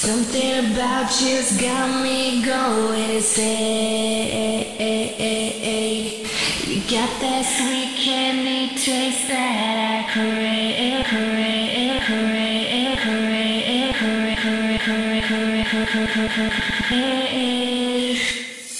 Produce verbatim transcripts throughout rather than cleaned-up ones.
Something about you's got me going insane. You got that sweet candy taste that I crave, crave, crave, crave, crave, crave, crave, crave, crave.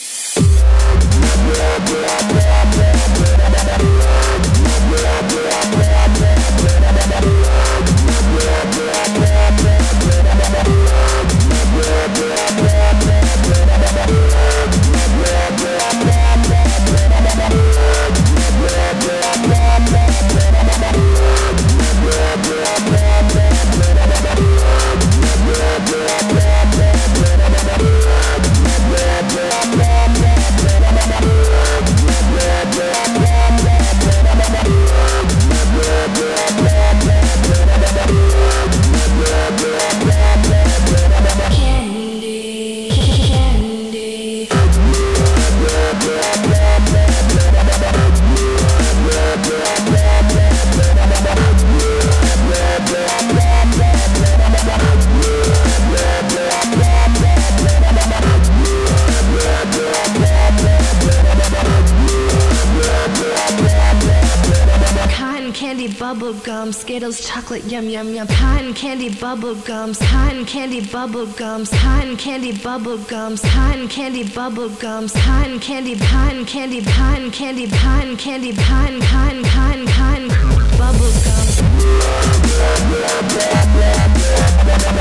Candy bubble gum, Skittles chocolate yum yum yum. Cotton candy bubble gums, cotton candy bubble gums, cotton candy bubble gums, cotton candy bubble gums, cotton candy, cotton candy, cotton candy, cotton candy, cotton cotton cotton cotton bubble gums.